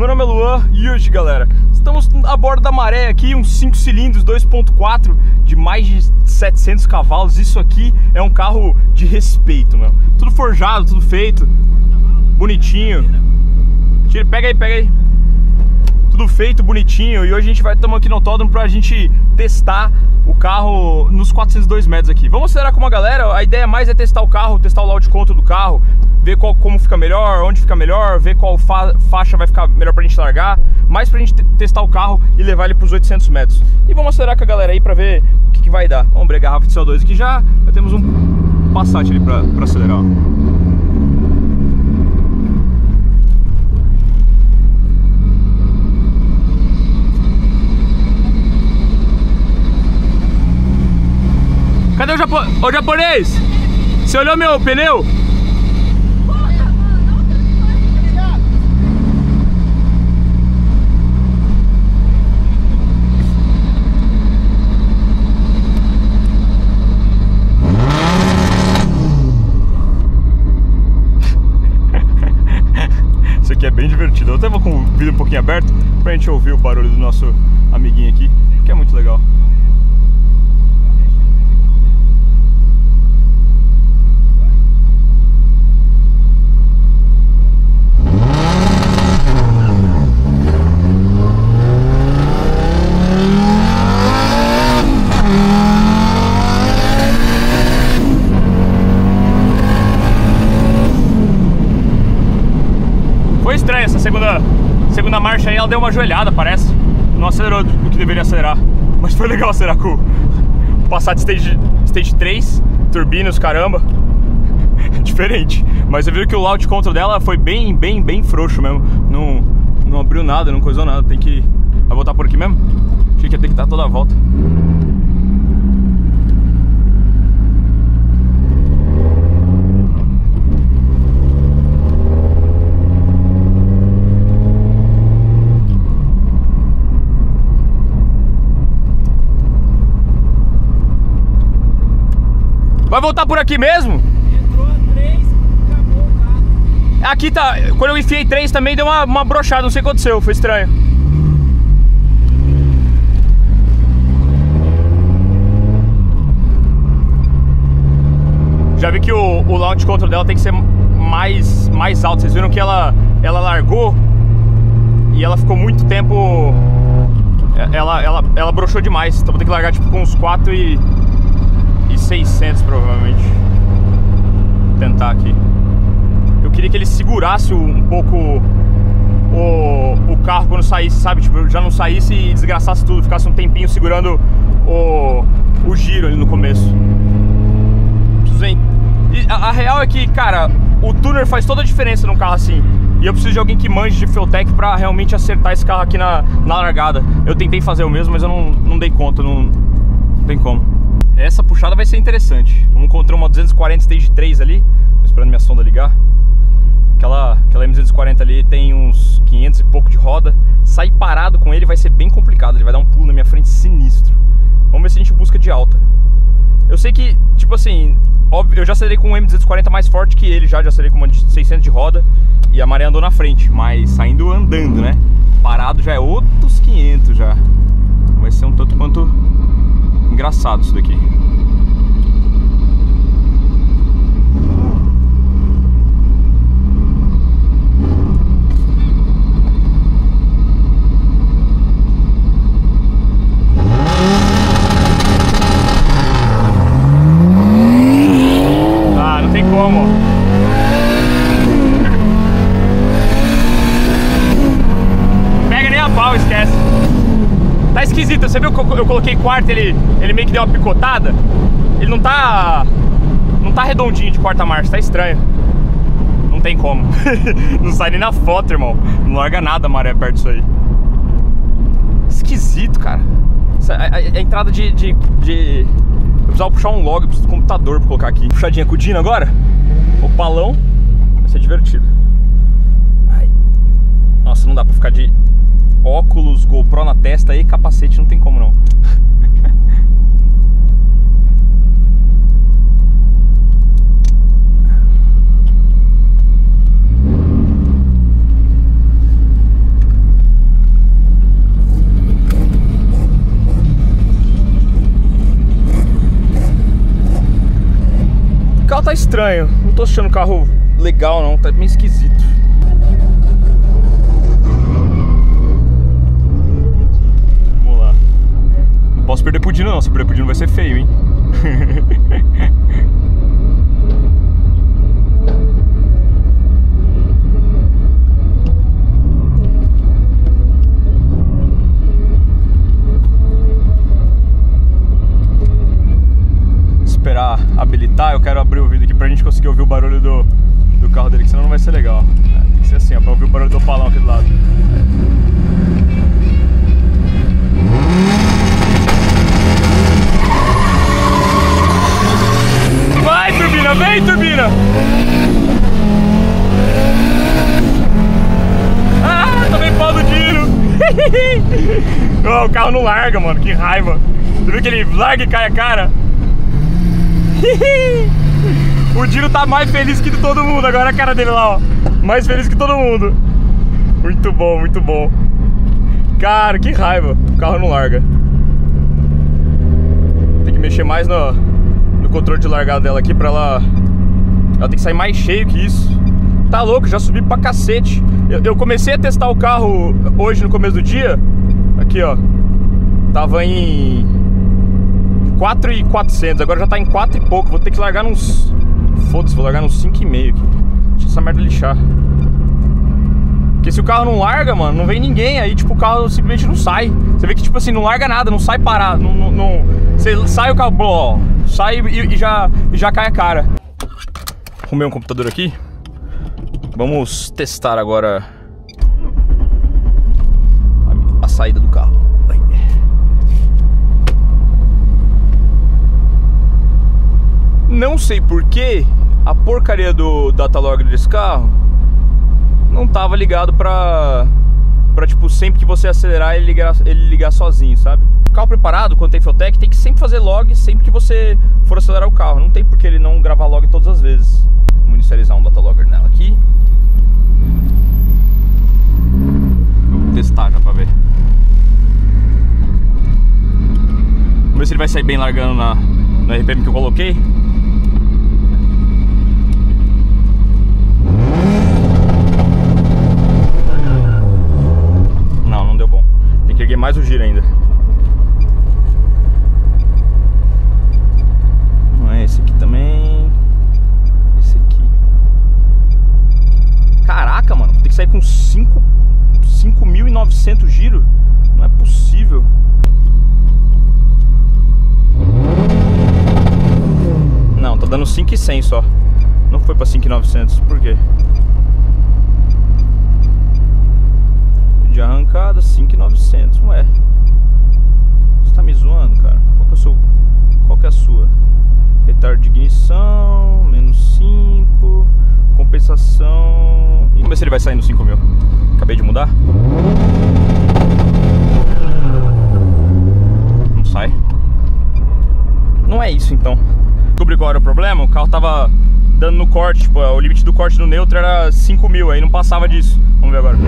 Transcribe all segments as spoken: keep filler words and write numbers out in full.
meu nome é Luan e hoje, galera, estamos a bordo da Maré aqui, uns cinco cilindros dois ponto quatro de mais de setecentos cavalos. Isso aqui é um carro de respeito, meu. Tudo forjado, tudo feito, bonitinho. Tira, pega aí, pega aí. Tudo feito, bonitinho. E hoje a gente vai estar aqui no autódromo pra gente testar o carro nos quatrocentos e dois metros aqui. Vamos acelerar com uma galera. A ideia mais é testar o carro, testar o loud control do carro, ver qual, como fica melhor, onde fica melhor, ver qual fa faixa vai ficar melhor pra gente largar, mais pra gente testar o carro e levar ele pros oitocentos metros. E vamos acelerar com a galera aí pra ver o que, que vai dar. Vamos abrir a garrafa de C O dois aqui já. Já temos um Passat ali pra, pra acelerar, ó. Cadê o, japo... o japonês? Você olhou meu pneu? Isso aqui é bem divertido. Eu até vou com o vídeo um pouquinho aberto pra gente ouvir o barulho do nosso amiguinho aqui, que é muito legal. Foi estranho essa segunda, segunda marcha aí, ela deu uma joelhada, parece. Não acelerou o que deveria acelerar. Mas foi legal acelerar com o Passat Stage, Stage três, turbinas, caramba. Diferente. Mas você viu que o loud control dela foi bem, bem, bem frouxo mesmo. Não, não abriu nada, não coisou nada. Tem que... Vai voltar por aqui mesmo? Achei que ia ter que dar toda a volta. Vai voltar por aqui mesmo? Entrou a três, acabou o carro. Aqui tá, quando eu enfiei três também deu uma, uma brochada, não sei o que aconteceu, foi estranho. Já vi que o, o launch control dela tem que ser mais, mais alto. Vocês viram que ela, ela largou e ela ficou muito tempo... Ela, ela, ela brochou demais, então vou ter que largar tipo com uns quatro e... e seiscentos provavelmente. Vou tentar aqui. Eu queria que ele segurasse um pouco o, o carro quando saísse, sabe? Tipo, já não saísse e desgraçasse tudo, ficasse um tempinho segurando o, o giro ali no começo. E a, a real é que, cara, o tuner faz toda a diferença num carro assim. E eu preciso de alguém que manje de Fueltech pra realmente acertar esse carro aqui na, na largada. Eu tentei fazer o mesmo, mas eu não, não dei conta, não, não tem como. Essa puxada vai ser interessante. Vamos encontrar uma duzentos e quarenta Stage três ali. Tô esperando minha sonda ligar. Aquela, aquela M duzentos e quarenta ali tem uns quinhentos e pouco de roda. Sair parado com ele vai ser bem complicado. Ele vai dar um pulo na minha frente sinistro. Vamos ver se a gente busca de alta. Eu sei que, tipo assim, óbvio, eu já acelerei com um M duzentos e quarenta mais forte que ele já. Já acelerei com uma de seiscentos de roda. E a Maré andou na frente. Mas saindo andando, né? Parado já é outros quinhentos já. Vai ser um tanto quanto... engraçado isso daqui. Ah, não tem como. Pega nem a pau, esquece. Tá esquisito, você viu que eu coloquei quarta, ele, ele meio que deu uma picotada. Ele não tá... Não tá redondinho de quarta marcha, tá estranho. Não tem como. Não sai nem na foto, irmão. Não larga nada a Maré perto disso aí. Esquisito, cara. Essa, a, a, a entrada de, de, de... Eu precisava puxar um log, eu preciso do computador pra colocar aqui. Puxadinha com o Dino agora. O palão. Vai ser divertido. Ai. Nossa, não dá pra ficar de... óculos, GoPro na testa e capacete, não tem como não. tá estranho. Não tô achando o carro legal não, tá meio esquisito. Vamos lá. Não posso perder pro Dino não, se perder pro Dino vai ser feio, hein? Esperar habilitar, eu quero abrir o vídeo aqui pra gente conseguir ouvir o barulho do, do carro dele, que senão não vai ser legal. É, tem que ser assim, ó, pra ouvir o barulho do opalão aqui do lado. Vai, turbina, vem, turbina! Ah, tomei pau do Dino! Oh, o carro não larga, mano, que raiva! Você viu que ele larga e cai a cara? O Dino tá mais feliz que todo mundo. Agora a cara dele lá, ó. Mais feliz que todo mundo. Muito bom, muito bom. Cara, que raiva. O carro não larga. Tem que mexer mais no, no controle de largada dela aqui pra ela... Ela tem que sair mais cheio que isso. Tá louco, já subi pra cacete. Eu, eu comecei a testar o carro hoje no começo do dia. Aqui, ó. Tava em... quatro mil e quatrocentos, agora já tá em quatro e pouco. Vou ter que largar nos... Foda-se, vou largar nos cinco e meio aqui. Deixa essa merda lixar. Porque se o carro não larga, mano, não vem ninguém. Aí, tipo, o carro simplesmente não sai. Você vê que, tipo assim, não larga nada, não sai parado. Não, não, não... Você sai o carro, ó, sai e, e, já, e já cai a cara. Arrumei um computador aqui. Vamos testar agora a, a saída do carro. Não sei porquê, a porcaria do datalogger desse carro não tava ligado pra, pra tipo, sempre que você acelerar ele ligar, ele ligar sozinho, sabe? O carro preparado, quando tem Feltec, tem que sempre fazer log sempre que você for acelerar o carro. Não tem porque ele não gravar log todas as vezes. Vamos inicializar um datalogger nela aqui. Vou testar já pra ver. Vamos ver se ele vai sair bem largando na, no R P M que eu coloquei. Peguei mais o giro ainda. Não é esse aqui também. Esse aqui. Caraca, mano. Tem que sair com cinco mil e novecentos giro. Não é possível. Não, tá dando cinco mil e cem só. Não foi pra cinco mil e novecentos. Por quê? De arrancada, cinco mil e novecentos, ué. Você tá me zoando, cara? Qual que é o seu... Qual que é a sua? Retardo de ignição, menos cinco, compensação... Vamos ver se ele vai sair no cinco mil. Acabei de mudar. Não sai. Não é isso, então. Descobri qual era o problema? O carro tava dando no corte, tipo, o limite do corte do neutro era cinco mil, aí não passava disso. Vamos ver agora.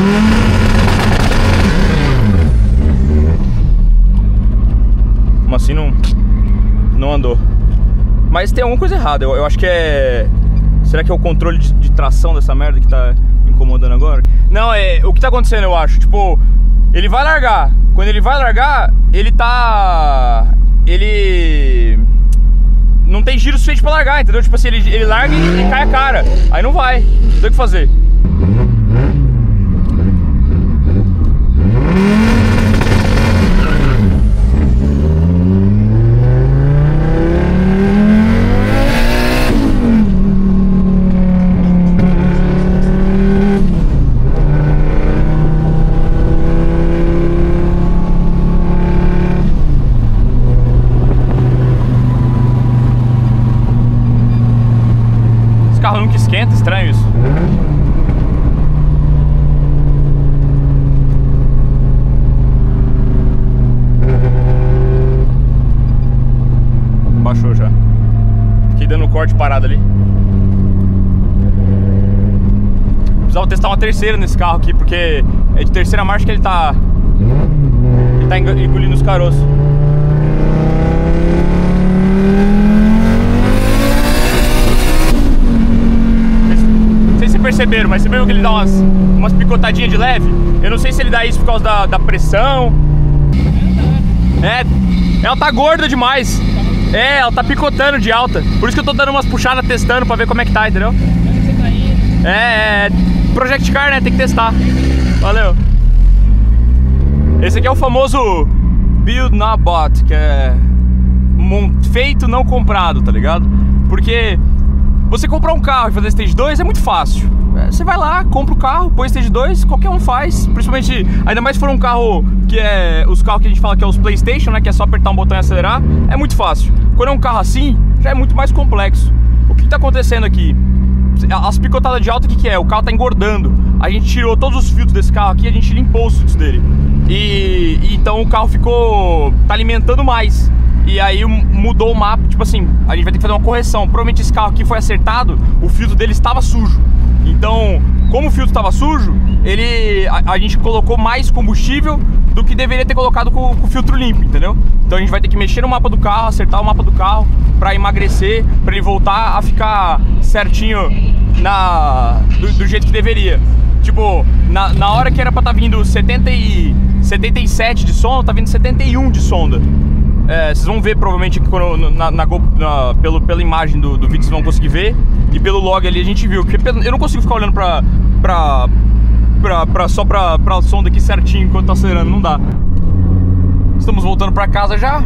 Como assim não, não andou? Mas tem alguma coisa errada, eu, eu acho que é... Será que é o controle de, de tração dessa merda que tá incomodando agora? Não, é... O que tá acontecendo, eu acho, tipo... Ele vai largar. Quando ele vai largar, ele tá... Ele... Não tem giro suficiente pra largar, entendeu? Tipo assim, ele, ele larga e, e cai a cara. Aí não vai, não tem o que fazer. Carro nunca esquenta, estranho isso. Baixou já. Fiquei dando corte parado ali. Precisava testar uma terceira nesse carro aqui, porque é de terceira marcha que ele tá Ele tá engolindo os caroços. perceberam, mas você viu que ele dá umas, umas picotadinhas de leve? Eu não sei se ele dá isso por causa da, da pressão. É, ela tá gorda demais. É, ela tá picotando de alta. Por isso que eu tô dando umas puxadas, testando pra ver como é que tá, entendeu? É, é Project Car, né? Tem que testar. Valeu. Esse aqui é o famoso Build Not Bought, que é feito, não comprado, tá ligado? Porque você comprar um carro e fazer Stage dois é muito fácil. Você vai lá, compra o carro, põe Stage dois, qualquer um faz. Principalmente, ainda mais se for um carro que é... Os carros que a gente fala que é os PlayStation, né? Que é só apertar um botão e acelerar. É muito fácil. Quando é um carro assim, já é muito mais complexo. O que tá acontecendo aqui? As picotadas de alta, o que que é? O carro tá engordando. A gente tirou todos os filtros desse carro aqui, a gente limpou os filtros dele. E, e então o carro ficou... tá alimentando mais. E aí mudou o mapa, tipo assim, a gente vai ter que fazer uma correção. Provavelmente esse carro aqui foi acertado, o filtro dele estava sujo. Então, como o filtro estava sujo, ele, a, a gente colocou mais combustível do que deveria ter colocado com, com o filtro limpo, entendeu? Então a gente vai ter que mexer no mapa do carro, acertar o mapa do carro para emagrecer, para ele voltar a ficar certinho na, do, do jeito que deveria. Tipo, na, na hora que era pra estar tá vindo setenta e, setenta e sete de sonda, tá vindo setenta e um de sonda. É, vocês vão ver provavelmente que quando, na, na, na, pelo, pela imagem do, do vídeo vocês vão conseguir ver. E pelo log ali a gente viu. Porque eu não consigo ficar olhando pra, pra, pra, pra, só pra, pra sonda aqui certinho enquanto tá acelerando, não dá. Estamos voltando pra casa já.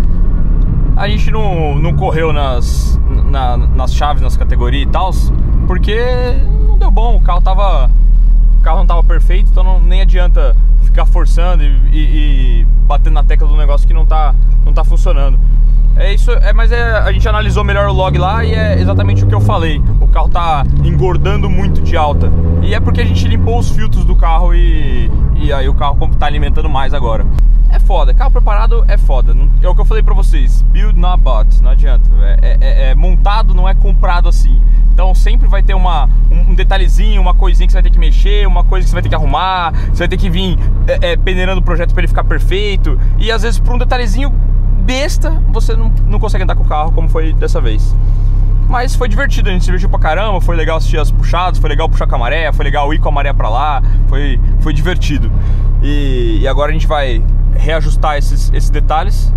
A gente não, não correu nas, na, nas chaves, nas categorias e tal, porque não deu bom, o carro tava... O carro não tava perfeito, então não, nem adianta ficar forçando e, e, e batendo na tecla do negócio que não tá, não tá funcionando. É isso, é, mas é, a gente analisou melhor o log lá e é exatamente o que eu falei. O carro tá engordando muito de alta. E é porque a gente limpou os filtros do carro e, e aí o carro tá alimentando mais agora. É foda, carro preparado é foda. É o que eu falei pra vocês, build not bought, não adianta. É, é, é montado, não é comprado assim. Então sempre vai ter uma, um detalhezinho, uma coisinha que você vai ter que mexer, uma coisa que você vai ter que arrumar, você vai ter que vir é, é, peneirando o projeto para ele ficar perfeito. E às vezes por um detalhezinho besta, você não, não consegue andar com o carro como foi dessa vez. Mas foi divertido, a gente se divertiu pra caramba, foi legal assistir as puxadas, foi legal puxar com a maré, foi legal ir com a maré pra lá, foi, foi divertido. E, e agora a gente vai reajustar esses, esses detalhes.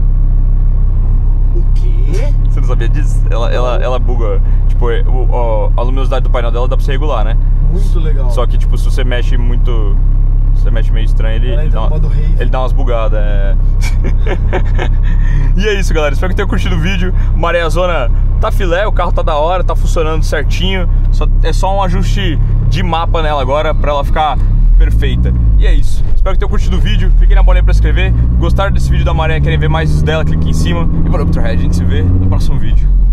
O quê? Você não sabia disso? Ela, ela, ela buga, tipo, o, a luminosidade do painel dela dá pra você regular, né? Muito legal. Só que, tipo, se você mexe muito... Se você mexe meio estranho, ele, ele, dá, uma, ele dá umas bugadas, é... E é isso, galera, espero que tenham curtido o vídeo. Maré Zona tá filé, o carro tá da hora, tá funcionando certinho. Só, é só um ajuste de mapa nela agora, pra ela ficar perfeita. E é isso, espero que tenham curtido o vídeo. Cliquem na bolinha pra se inscrever. Gostaram desse vídeo da Maré, querem ver mais dela, clique em cima. E valeu, Motorhead, a gente se vê no próximo vídeo.